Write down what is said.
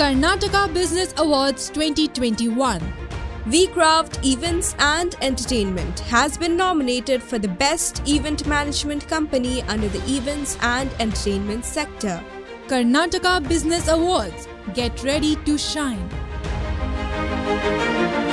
Karnataka Business Awards 2021. WeCraft Events and Entertainment has been nominated for the Best Event Management Company under the Events and Entertainment sector. Karnataka Business Awards. Get ready to shine.